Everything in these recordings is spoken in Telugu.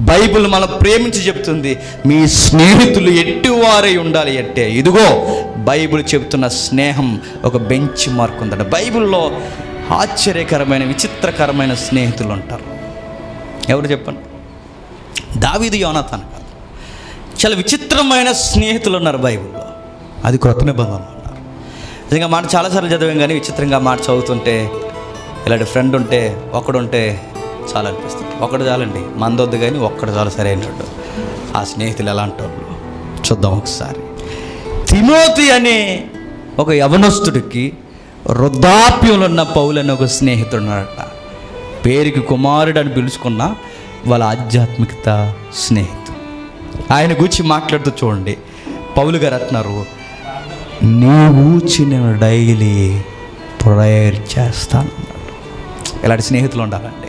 బైబిల్ మనం ప్రేమించి చెప్తుంది, మీ స్నేహితులు ఎట్టివారై ఉండాలి అంటే ఇదిగో బైబిల్ చెబుతున్న స్నేహం ఒక బెంచ్ మార్క్ ఉందట. బైబిల్లో ఆశ్చర్యకరమైన విచిత్రకరమైన స్నేహితులు ఉంటారు. ఎవరు చెప్పండి? దావీదు, యోనాతాను కాదు, చాలా విచిత్రమైన స్నేహితులు ఉన్నారు బైబిల్లో. అది క్రొత్త నిబంధనలో ఉన్నారు. నిజంగా మాట చాలాసార్లు చదివాం, కానీ విచిత్రంగా మాట చదువుతుంటే ఇలాంటి ఫ్రెండ్ ఉంటే ఒకడుంటే చాలా అనిపిస్తుంది. ఒకడు చాలండి, మందొద్దు, కానీ ఒక్కడు చాలా సరైనడు. ఆ స్నేహితులు ఎలాంటి వాళ్ళు చూద్దాం ఒకసారి. తిమోతి అనే ఒక యవనస్తుడికి వృద్ధాప్యంలో ఉన్న పౌలు అనే ఒక స్నేహితుడు ఉన్నాడట. పేరుకి కుమారుడు అని పిలుచుకున్న వాళ్ళ ఆధ్యాత్మికత స్నేహితుడు. ఆయన గురించి మాట్లాడుతూ చూడండి, పౌలు గారు అంటున్నారు, నీ గూర్చి నేను డైలీ ప్రేయర్ చేస్తాను. ఇలాంటి స్నేహితులు ఉండాలండి.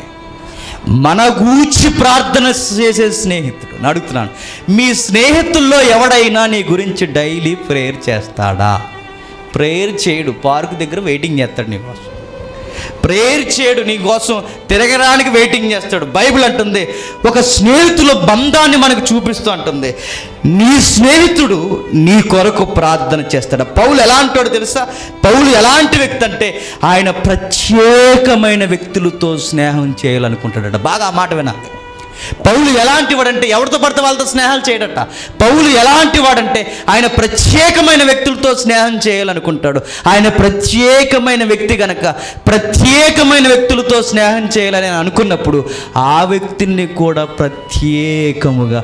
మన గూర్చి ప్రార్థన చేసే స్నేహితుడు. నేను అడుగుతున్నాను, మీ స్నేహితుల్లో ఎవడైనా నీ గురించి డైలీ ప్రేయర్ చేస్తాడా? ప్రేయర్ చేయడు, పార్కు దగ్గర వెయిటింగ్ చేస్తాడు నీకోసం. ప్రేయర్ చేయడు, నీకోసం తిరగడానికి వెయిటింగ్ చేస్తాడు. బైబిల్ అంటుంది, ఒక స్నేహితుల బంధాన్ని మనకు చూపిస్తూ అంటుంది, నీ స్నేహితుడు నీ కొరకు ప్రార్థన చేస్తాడు. పౌలు ఎలా అంటాడో తెలుసా? పౌలు ఎలాంటి వ్యక్తి అంటే ఆయన ప్రత్యేకమైన వ్యక్తులతో స్నేహం చేయాలనుకుంటాడట. బాగా ఆ మాట వినాలి. పౌలు ఎలాంటి వాడంటే ఎవరితో పడితే వాళ్ళతో స్నేహాలు చేయడట. పౌలు ఎలాంటి వాడంటే ఆయన ప్రత్యేకమైన వ్యక్తులతో స్నేహం చేయాలనుకుంటాడు. ఆయన ప్రత్యేకమైన వ్యక్తి కనుక ప్రత్యేకమైన వ్యక్తులతో స్నేహం చేయాలని అనుకున్నప్పుడు ఆ వ్యక్తిని కూడా ప్రత్యేకముగా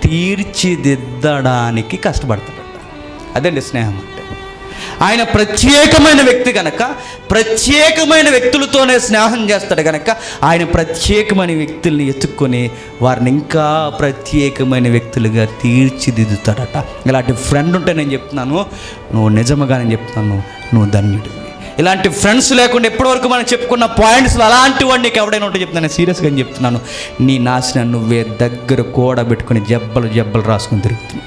తీర్చిదిద్దడానికి కష్టపడతాడట. అదండి స్నేహం అంటే. ఆయన ప్రత్యేకమైన వ్యక్తి కనుక ప్రత్యేకమైన వ్యక్తులతోనే స్నేహం చేస్తాడు కనుక ఆయన ప్రత్యేకమైన వ్యక్తుల్ని ఎత్తుక్కొని వారిని ఇంకా ప్రత్యేకమైన వ్యక్తులుగా తీర్చిదిద్దుతాడట. ఇలాంటి ఫ్రెండ్ ఉంటే నేను చెప్తున్నాను, నువ్వు నిజముగా నేను చెప్తున్నాను, నువ్వు ధన్యుడివి. ఇలాంటి ఫ్రెండ్స్ లేకుండా ఎప్పటివరకు మనం చెప్పుకున్న పాయింట్స్లో అలాంటి వాడు నీకు ఎవడైనా ఉంటే చెప్తున్నాను, నేను సీరియస్గా చెప్తున్నాను, నీ నాశనం నువ్వే దగ్గర కూడబెట్టుకుని జబ్బలు రాసుకుని తిరుగుతున్నావు.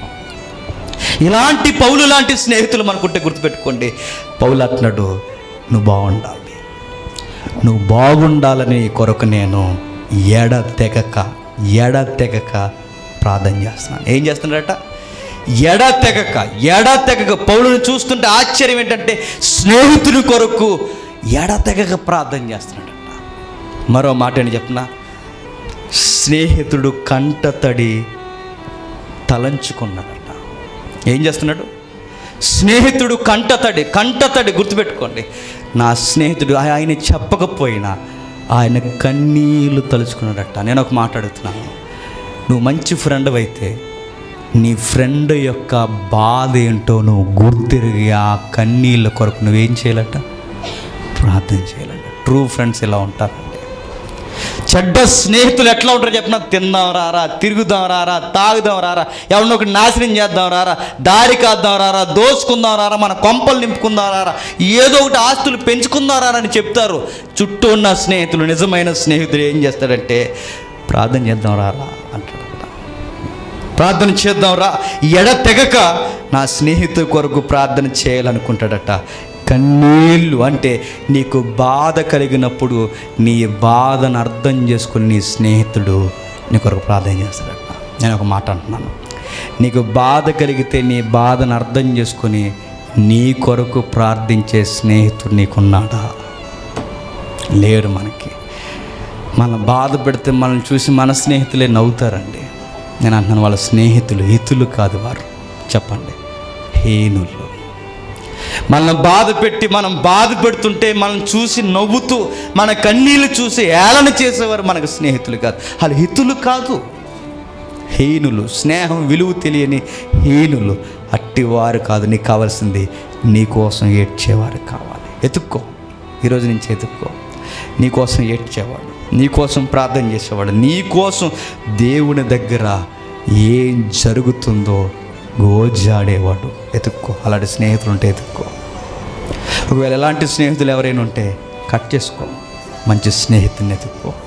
ఇలాంటి పౌలు లాంటి స్నేహితులు మనకుంటే గుర్తుపెట్టుకోండి. పౌలు అంటున్నాడు, నువ్వు బాగుండాలి, నువ్వు బాగుండాలని కొరకు నేను ఎడతెగక ప్రార్థన చేస్తున్నాను. ఏం చేస్తున్నాడట? ఎడతెగక. పౌలుని చూస్తుంటే ఆశ్చర్యం ఏంటంటే స్నేహితుని కొరకు ఎడతెగక ప్రార్థన చేస్తున్నాడట. మరో మాట ఏంటి చెప్పనా? స్నేహితుడు కంటతడి తలంచుకున్నాడట. ఏం చేస్తున్నాడు? స్నేహితుడు కంటతడి గుర్తుపెట్టుకోండి. నా స్నేహితుడు ఆయన చెప్పకపోయినా ఆయన కన్నీళ్ళు తలుచుకున్నాడట. నేను ఒక మాట అడుగుతున్నాను, నువ్వు మంచి ఫ్రెండ్ అయితే నీ ఫ్రెండ్ యొక్క బాధ ఏంటో నువ్వు గుర్తిరిగి ఆ కన్నీళ్ళ కొరకు నువ్వేం చేయాలట? ప్రార్థన చేయాలట. ట్రూ ఫ్రెండ్స్ ఇలా ఉంటారండి. చెడ్డ స్నేహితులు ఎట్లా ఉంటారో చెప్పిన, తిందాం రారా, తిరుగుదాం రారా, తాగుదాం రారా, ఎవరినో ఒకటి నాశనం చేద్దాం రారా, దారి కాద్దాం రారా, దోసుకుందాం రారా, మన కొంపలు నింపుకుందాం రారా, ఏదో ఒకటి ఆస్తులు పెంచుకుందాం రారా అని చెప్తారు. చుట్టూ ఉన్న స్నేహితులు, నిజమైన స్నేహితులు ఏం చేస్తాడంటే ప్రార్థన చేద్దాం రారా అంటాడు. ప్రార్థన చేద్దాం రా, ఎడతెగక నా స్నేహితుడి కొరకు ప్రార్థన చేయాలనుకుంటాడట. కన్నీళ్ళు అంటే నీకు బాధ కలిగినప్పుడు నీ బాధను అర్థం చేసుకుని నీ స్నేహితుడు నీ కొరకు ప్రార్థన చేస్తాడట. నేను ఒక మాట అంటున్నాను, నీకు బాధ కలిగితే నీ బాధను అర్థం చేసుకొని నీ కొరకు ప్రార్థించే స్నేహితుడు నీకున్నాడా? లేడు. మన బాధ పెడితే మనల్ని చూసి మన స్నేహితులే నవ్వుతారండి. నేను అంటున్నాను, వాళ్ళ స్నేహితులు హితులు కాదు, వారు చెప్పండి హీనులు. మనల్ని బాధ పెట్టి మనం బాధ పెడుతుంటే మనం చూసి నవ్వుతూ మన కన్నీళ్ళు చూసి ఏళన చేసేవారు మనకు స్నేహితులు కాదు, వాళ్ళు హితులు కాదు, హీనులు. స్నేహం విలువ తెలియని హీనులు. అట్టివారు కాదు. నీకు కావాల్సింది నీకోసం ఏడ్చేవారు కావాలి. ఎత్తుక్కో, ఈరోజు నుంచి ఎత్తుక్కో. నీకోసం ఏడ్చేవాడు, నీకోసం ప్రార్థన చేసేవాడు, నీకోసం దేవుని దగ్గర ఏం జరుగుతుందో గోజాడేవాడు. ఎత్తుక్కో. అలాంటి స్నేహితులు ఉంటే ఎత్తుక్కో. ఒకవేళ ఎలాంటి స్నేహితులు ఎవరైనా ఉంటే కట్ చేసుకో, మంచి స్నేహితుని ఎత్తుక్కో.